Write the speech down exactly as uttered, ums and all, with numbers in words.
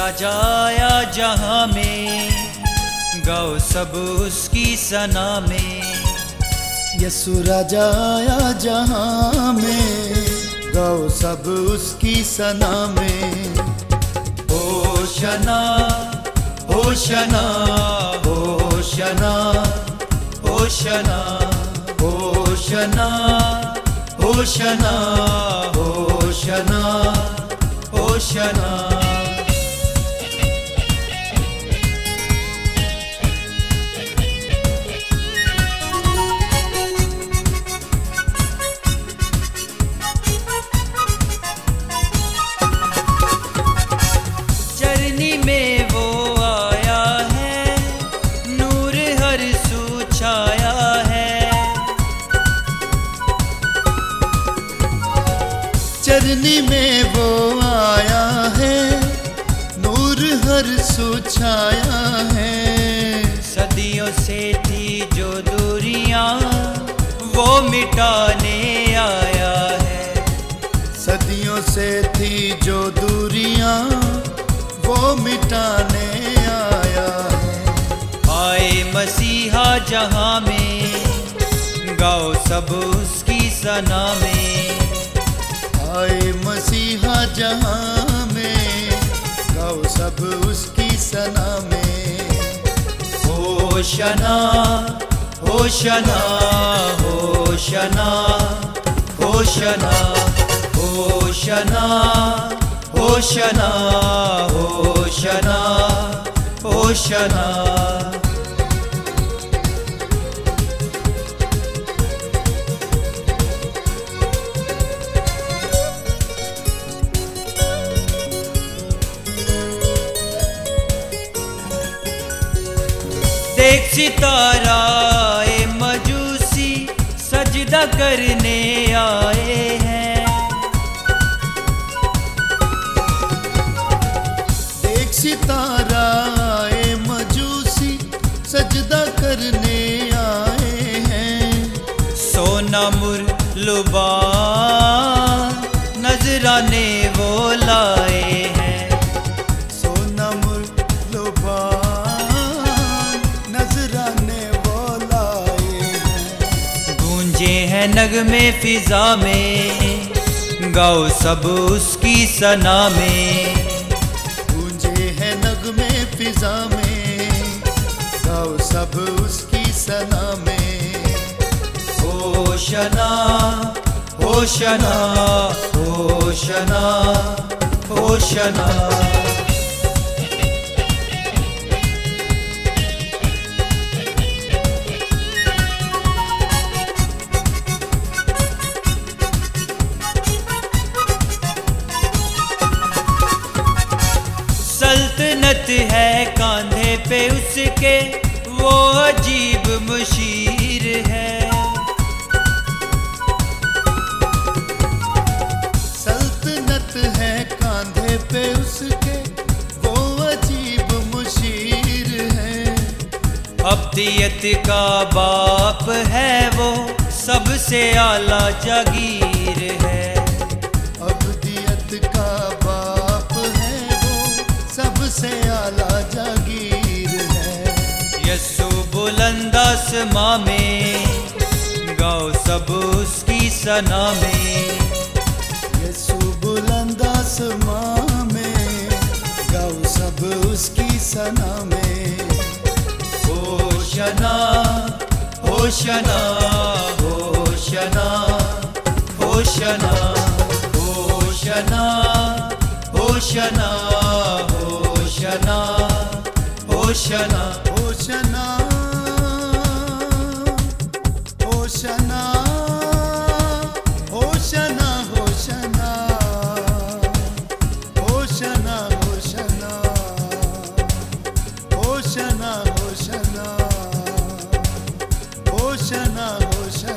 राजा आया जहां में, गाओ सब उसकी सना में। यसु राजा आया जहां में, गाओ सब उसकी सना में। Hoshana Hoshana Hoshana Hoshana Hoshana Hoshana Hoshana Hoshana. चरनी में वो आया है, नूर हर सू छाया है। चरनी में वो आया है, नूर हर सू छाया है। सदियों से थी जो दूरियां, वो मिटाने आया है। सदियों से थी जो दूरियां, वो मिटाने आया है। आए मसीहा जहां में, गाओ सब उसकी सना में। आए मसीहा जहां में, गाओ सब उसकी सना में। Hoshana Hoshana Hoshana Hoshana Hoshana Hoshana Hoshana Hoshana. देख सितारा ए मजूसी, सजदा करने आए हैं। देख सितारा ए मजूसी, सजदा करने आए हैं। सोना मुरलुबा नजराने वो लाए हैं। सोना मुरलुबा नजराने वो लाए हैं। गूंजे हैं नगमे फिजा में, गाओ सब उसकी सना में। गूंजे हैं नगमे फिजा में, गाओ सब उसकी सना में। Hoshana Hoshana Hoshana Hoshana. सल्तनत है कांधे पे उसके, वो अजीब मुशीर है। सल्तनत है कांधे पे उसके, वो अजीब मुशीर है। अब्दियत का बाप है वो, सबसे आला जागीर है। अब्दियत का बाप है वो, सबसे आला जागीर है। यसु बुलंद आसमां में, गाओ सब उसकी सना में। यसु बुलंद आसमां में, गाओ सब उसकी सना में। Hoshana Hoshana Hoshana Hoshana Hoshana Hoshana Hoshana Hoshana Hoshana Hoshana Hoshana Hoshana Hoshana Hoshana Hoshana Hoshana Hoshana Hoshana.